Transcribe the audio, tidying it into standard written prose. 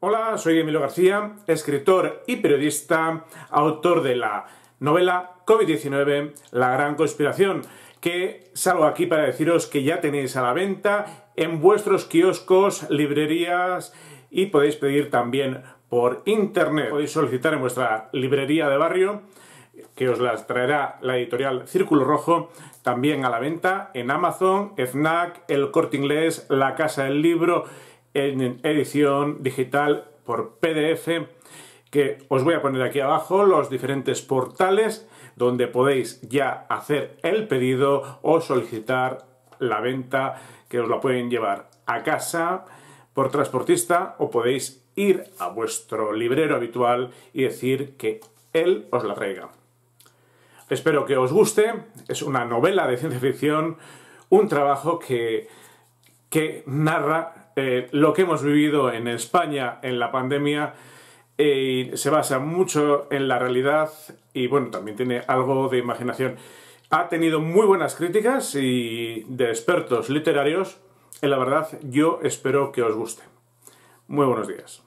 Hola, soy Emilio García, escritor y periodista, autor de la novela COVID-19, La Gran Conspiración, que salgo aquí para deciros que ya tenéis a la venta en vuestros kioscos, librerías y podéis pedir también por internet. Podéis solicitar en vuestra librería de barrio, que os las traerá la editorial Círculo Rojo, también a la venta en Amazon, Fnac, El Corte Inglés, La Casa del Libro, en edición digital por PDF, que os voy a poner aquí abajo los diferentes portales donde podéis ya hacer el pedido o solicitar la venta, que os la pueden llevar a casa por transportista o podéis ir a vuestro librero habitual y decir que él os la traiga. Espero que os guste. Es una novela de ciencia ficción, un trabajo que narra lo que hemos vivido en España en la pandemia y se basa mucho en la realidad y bueno, también tiene algo de imaginación. Ha tenido muy buenas críticas y de expertos literarios y la verdad yo espero que os guste. Muy buenos días.